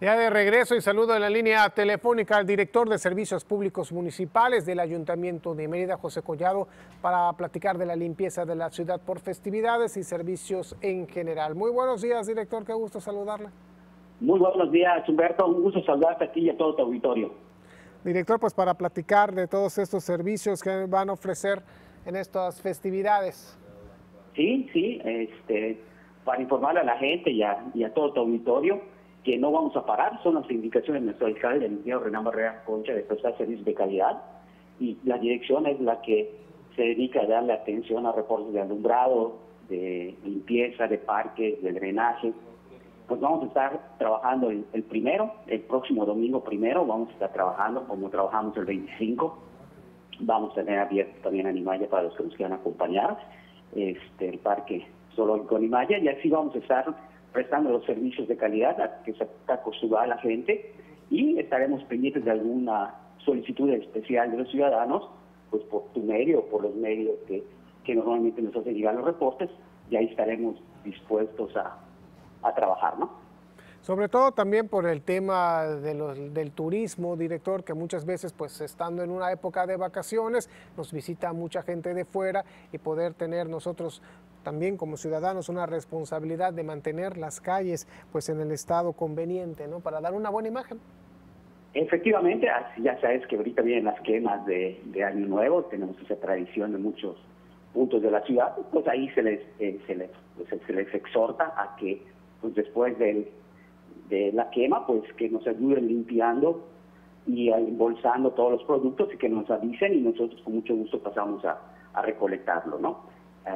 Ya de regreso y saludo en la línea telefónica al director de Servicios Públicos Municipales del Ayuntamiento de Mérida, José Collado, para platicar de la limpieza de la ciudad por festividades y servicios en general. Muy buenos días, director, qué gusto saludarle. Muy buenos días, Humberto, un gusto saludarte aquí y a todo tu auditorio. Director, pues para platicar de todos estos servicios que van a ofrecer en estas festividades. Sí, para informarle a la gente y a todo tu auditorio que no vamos a parar, son las indicaciones de nuestro alcalde, el ingeniero Renán Barrera Concha, de prestar servicios de calidad, y la dirección es la que se dedica a darle atención a reportes de alumbrado, de limpieza, de parques, de drenaje. Pues vamos a estar trabajando el próximo domingo primero, vamos a estar trabajando como trabajamos el 25, vamos a tener abierto también Animaya para los que nos quieran acompañar, el parque zoológico Animaya, y así vamos a estar prestando los servicios de calidad a que se está acostumbrada la gente, y estaremos pendientes de alguna solicitud especial de los ciudadanos, pues por tu medio o por los medios que normalmente nos hacen llegar los reportes, y ahí estaremos dispuestos a trabajar, ¿no? Sobre todo también por el tema del turismo, director, que muchas veces, pues estando en una época de vacaciones, nos visita mucha gente de fuera, y poder tener nosotros también como ciudadanos una responsabilidad de mantener las calles pues en el estado conveniente, ¿no? Para dar una buena imagen. Efectivamente, ya sabes que ahorita vienen las quemas de Año Nuevo, tenemos esa tradición en muchos puntos de la ciudad, pues ahí se les exhorta a que pues después de la quema, pues que nos ayuden limpiando y embolsando todos los productos, y que nos avisen, y nosotros con mucho gusto pasamos a recolectarlo, ¿no?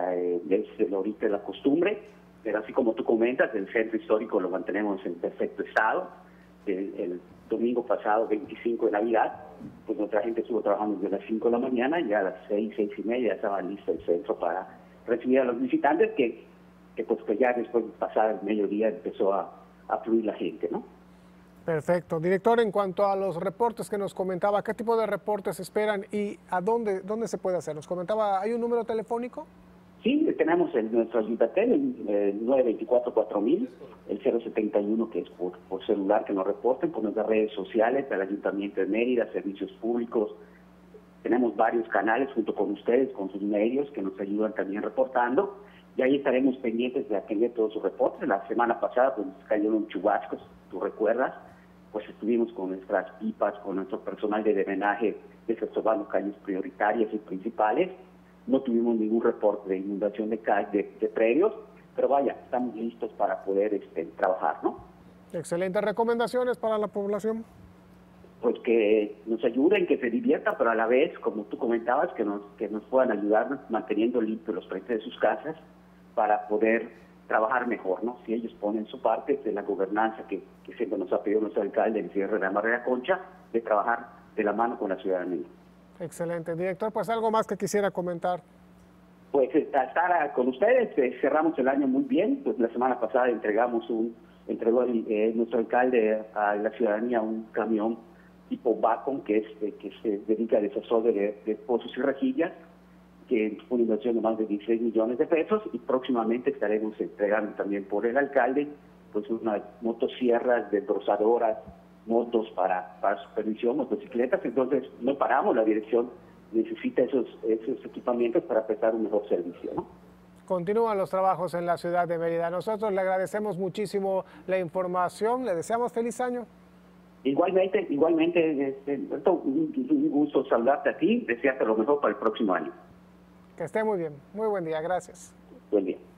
Es ahorita la costumbre, pero así como tú comentas, el centro histórico lo mantenemos en perfecto estado. El domingo pasado, 25 de Navidad, pues nuestra gente estuvo trabajando desde las 5 de la mañana, y a las 6:30 ya estaba listo el centro para recibir a los visitantes, que ya después de pasar el mediodía empezó a fluir la gente, ¿no? Perfecto. Director, en cuanto a los reportes que nos comentaba, ¿qué tipo de reportes esperan y a dónde se puede hacer? Nos comentaba, ¿hay un número telefónico? Sí, tenemos nuestro Ayuntatel, el 924-4000, el 071, que es por celular, que nos reporten, por nuestras redes sociales, del Ayuntamiento de Mérida, Servicios Públicos. Tenemos varios canales junto con ustedes, con sus medios, que nos ayudan también reportando, y ahí estaremos pendientes de atender todos sus reportes. La semana pasada pues cayeron chubascos, tú recuerdas, pues estuvimos con nuestras pipas, con nuestro personal de drenaje, desobservando calles prioritarias y principales. No tuvimos ningún reporte de inundación de predios, pero vaya, estamos listos para poder trabajar, ¿no? Excelentes recomendaciones para la población. Pues que nos ayuden, que se diviertan, pero a la vez, como tú comentabas, que nos puedan ayudar manteniendo limpios los frentes de sus casas para poder trabajar mejor, ¿no? Si ellos ponen su parte de la gobernanza que siempre nos ha pedido nuestro alcalde, el señor Renán Barrera Concha, de trabajar de la mano con la ciudadanía. Excelente. Director, pues algo más que quisiera comentar. Pues estar con ustedes, cerramos el año muy bien, pues la semana pasada entregó nuestro alcalde a la ciudadanía un camión tipo Vacom que se dedica a desasor de pozos y rejillas, que fue una inversión de más de 16 millones de pesos, y próximamente estaremos entregando también por el alcalde pues unas motosierras, desbrozadoras, motos para supervisión, motocicletas. Entonces no paramos, la dirección necesita esos equipamientos para prestar un mejor servicio, ¿no? Continúan los trabajos en la ciudad de Mérida. Nosotros le agradecemos muchísimo la información, le deseamos feliz año. Igualmente, un gusto saludarte a ti, desearte lo mejor para el próximo año. Que esté muy bien, muy buen día, gracias. Buen día.